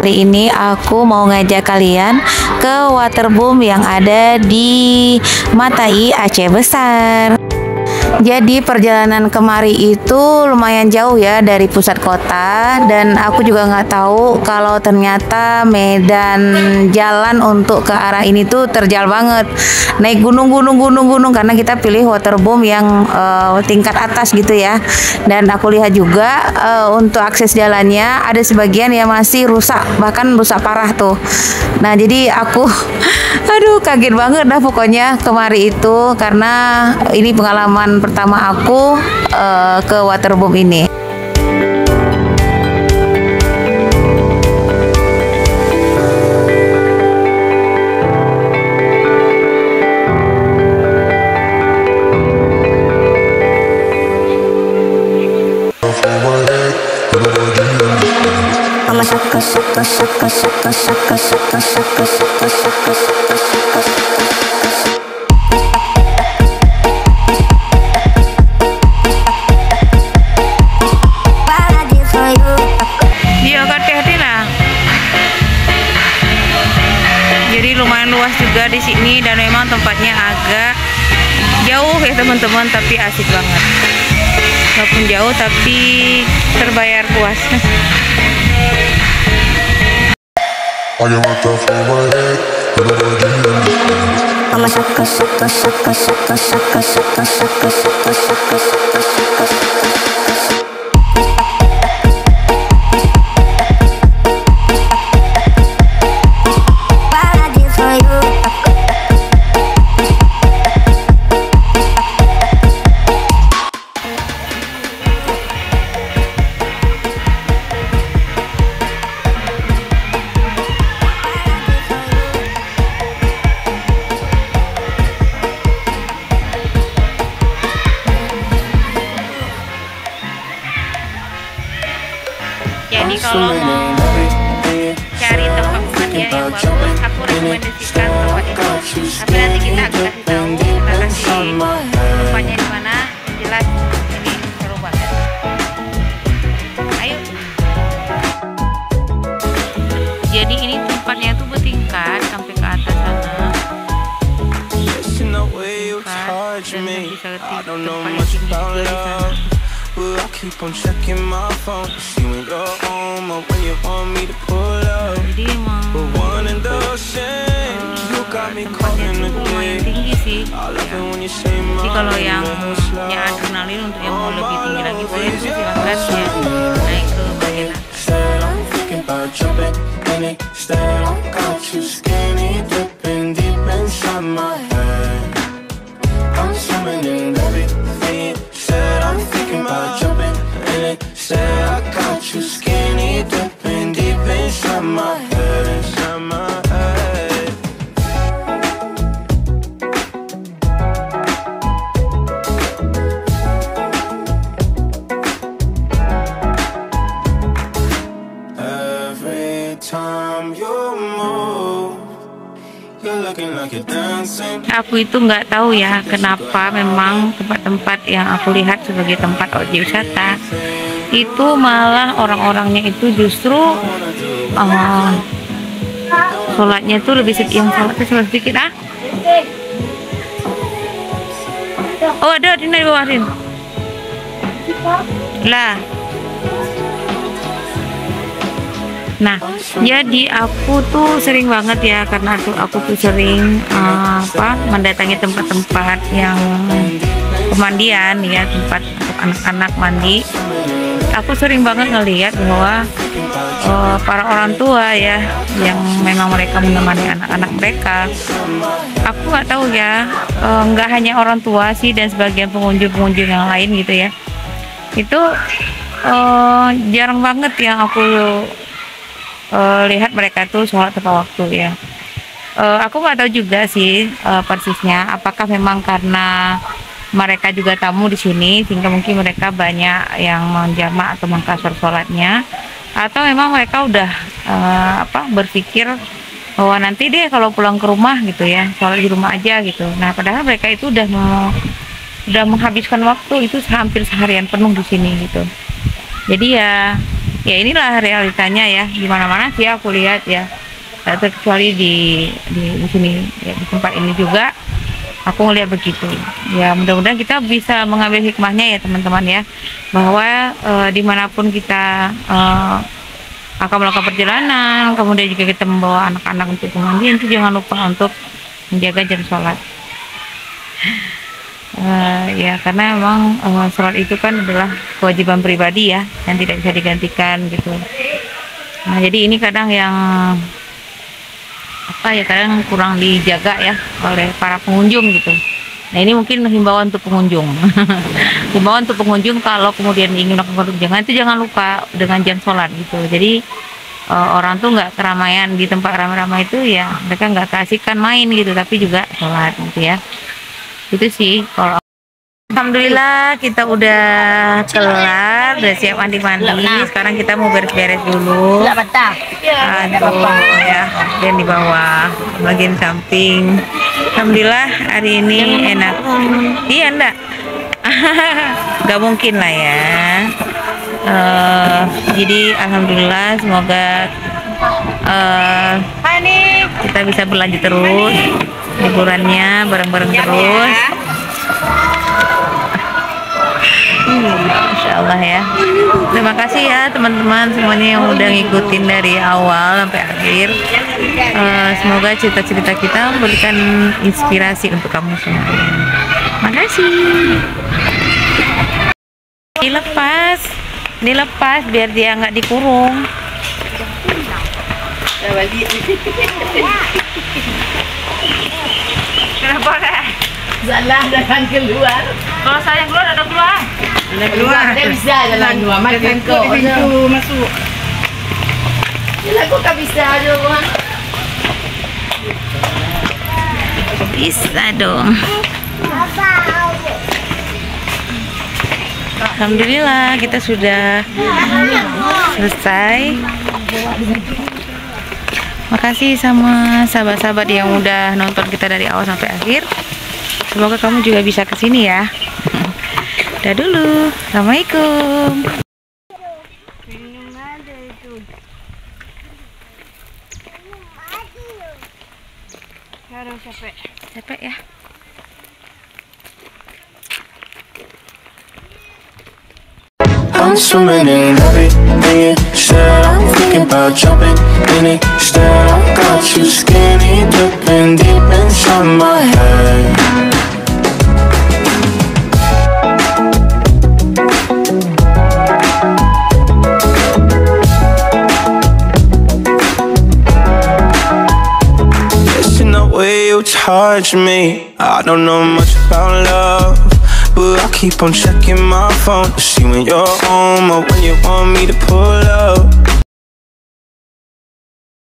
Hari ini aku mau ngajak kalian ke waterboom yang ada di Matai, Aceh Besar. Jadi perjalanan kemari itu lumayan jauh ya dari pusat kota, dan aku juga nggak tahu kalau ternyata medan jalan untuk ke arah ini tuh terjal banget, naik gunung karena kita pilih waterboom yang tingkat atas gitu ya. Dan aku lihat juga untuk akses jalannya ada sebagian yang masih rusak, bahkan rusak parah tuh. Nah jadi aku aduh kaget banget dah pokoknya kemari itu, karena ini pengalaman pertama aku ke waterboom ini. Jadi lumayan luas juga di sini, dan memang tempatnya agak jauh ya teman-teman, tapi asik banget. Walaupun jauh tapi terbayar puas. Jadi kalau mau cari tempat-tempatnya yang bagus, aku rekomendasikan tempat ini. Tapi nanti kita akan kasih tahu, kita kasih tempatnya di mana. Jelas ini seru banget. Ayo. Jadi ini tempatnya tuh bertingkat sampai ke atas sana. Dan bisa tempat yang tinggi juga di sana. I keep on checking my phone, see when you're home or when you want me to pull up. But one and the same, you got me caught in the day. Tinggi sih. Jadi kalau yang punya adrenalin untuk yang mau lebih tinggi lagi, boleh tuh silahkan ya naik ke bagian atas. I'm thinking about jumping in it. Said I got you skinny dipping deep inside my head, inside my head. Every time you move, you're looking like you're dancing. Aku itu nggak tahu ya kenapa memang tempat-tempat yang aku lihat sebagai tempat objek wisata itu malah orang-orangnya itu justru sholatnya tuh lebih sedikit, yang sholatnya sedikit Oh ada di bawah lah. Nah, jadi aku tuh sering banget ya, karena aku tuh sering mendatangi tempat-tempat yang pemandian ya, tempat untuk anak-anak mandi. Aku sering banget ngelihat bahwa para orang tua ya, yang memang mereka menemani anak-anak mereka. Aku nggak tahu ya, nggak hanya orang tua sih, dan sebagian pengunjung-pengunjung yang lain gitu ya. Itu jarang banget yang aku lihat mereka tuh sholat tepat waktu ya. Aku nggak tahu juga sih persisnya apakah memang karena mereka juga tamu di sini sehingga mungkin mereka banyak yang menjamak atau mengkasar sholatnya, atau memang mereka udah berpikir bahwa nanti deh kalau pulang ke rumah gitu ya, sholat di rumah aja gitu. Nah padahal mereka itu udah menghabiskan waktu itu hampir seharian penuh di sini gitu. Jadi ya ya inilah realitanya ya, di mana-mana sih aku lihat ya, tak terkecuali di sini ya, di tempat ini juga aku ngeliat begitu ya. Mudah-mudahan kita bisa mengambil hikmahnya ya teman-teman ya, bahwa dimanapun kita akan melakukan perjalanan, kemudian juga kita membawa anak-anak untuk pengajian, itu jangan lupa untuk menjaga jam sholat. Ya karena memang sholat itu kan adalah kewajiban pribadi ya, yang tidak bisa digantikan gitu. Nah jadi ini kadang yang kadang kurang dijaga ya oleh para pengunjung gitu. Nah ini mungkin himbauan untuk pengunjung. Himbauan untuk pengunjung kalau kemudian ingin melakukan jangan itu jangan lupa dengan jam sholat gitu. Jadi orang tuh nggak keramaian di tempat ramai-ramai itu ya, mereka nggak keasikan main gitu, tapi juga sholat gitu ya. Itu sih kalau. Alhamdulillah kita udah kelar, udah siap mandi-mandi. Sekarang kita mau beres-beres dulu. Aduh ya, dan di bawah, bagian samping. Alhamdulillah hari ini enak. Iya enggak? Gak mungkin lah ya. Jadi alhamdulillah semoga kita bisa berlanjut terus liburannya bareng-bareng terus. Insya Allah ya. Terima kasih ya teman-teman semuanya yang udah ngikutin dari awal sampai akhir. Semoga cerita-cerita kita memberikan inspirasi untuk kamu semua. Makasih. Dilepas biar dia nggak dikurung. Kenapa deh? Salah jangan keluar. Kalau saya keluar ada keluar. Keluar. Dia bisa jalan keluar. Makan kok. Pintu masuk. Yalah kok tak bisa doang. Bisa dong. Alhamdulillah kita sudah selesai. Makasih sama sahabat-sahabat yang udah nonton kita dari awal sampai akhir. Semoga kamu juga bisa kesini ya. Udah dulu. Assalamualaikum. Capek ya. I'm swimming in everything you said. I'm thinking about jumping in it instead. I got you skinny dipping deep inside my head. Listen the way you touch me. I don't know much about love, but I keep on checking my phone to see when you're home or when you want me to pull up.